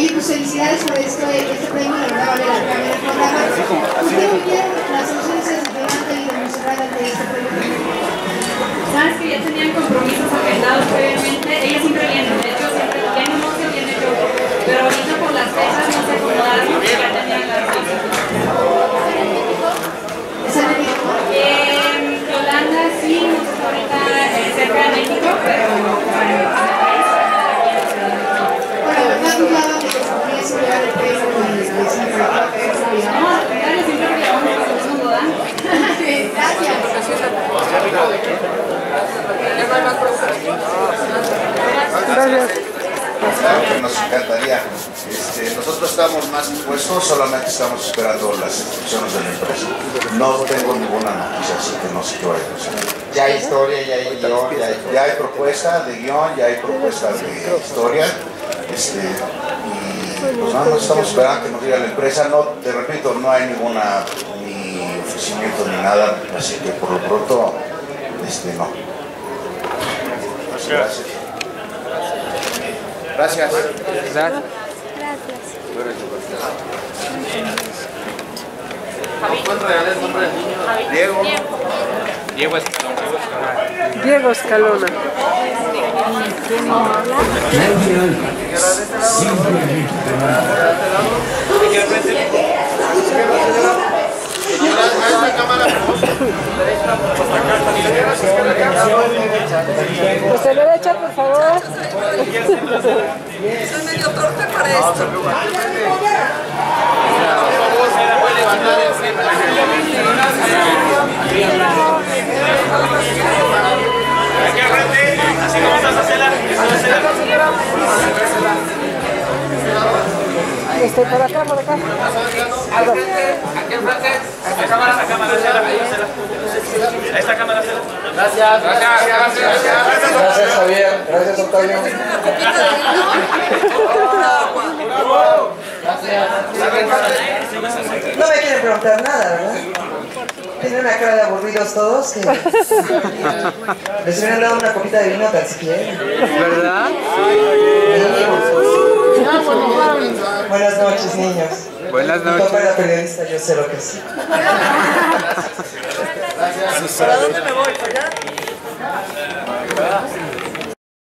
Oye, pues felicidades por esto, este premio, la verdad vale la pena el programa. ¿Ustedes vieron las ausencias de Yolanda y de Montserrat ante este premio? Sabes que ya tenían compromisos agendados previamente, ellas siempre vienen, de hecho siempre vienen, no se viene yo, pero ahorita por las fechas no se acomodaron porque ya tenían las cosas. ¿Es en México? Yolanda sí, no sé ahorita cerca de México, pero bueno, la verdad dudaba de que se podía llevar el premio y siempre no, al contrario, siempre que llevamos con el mundo, ¿verdad? Gracias. Nos encantaría. Nosotros estamos más dispuestos, solamente estamos esperando las instrucciones de la empresa. No tengo ninguna noticia, así que no sé qué va a pasar. Ya hay historia, ya hay guión, ya hay propuesta de guión, ya hay propuesta de historia. Y pues nada, estamos esperando que nos diga la empresa. No, te repito, no hay ninguna ni ofrecimiento ni nada, así que por lo pronto, no. Gracias. Gracias. Gracias. Diego. Diego Escalona. Pues de derecha, por favor. Soy medio torpe para esto. Aquí al frente, así como estás a celar. Por acá, por acá. Aquí al frente, esta cámara, esta cámara, Gracias. Gracias, Javier. Gracias, Octavio. No me quieren preguntar nada, ¿verdad? Tienen una cara de aburridos todos. Les hubieran dado una copita de vino tan siquiera. ¿Verdad? Buenas noches, niños. Buenas Mi papá era periodista, yo sé lo que es. Gracias. ¿Para dónde me voy? ¿Para allá?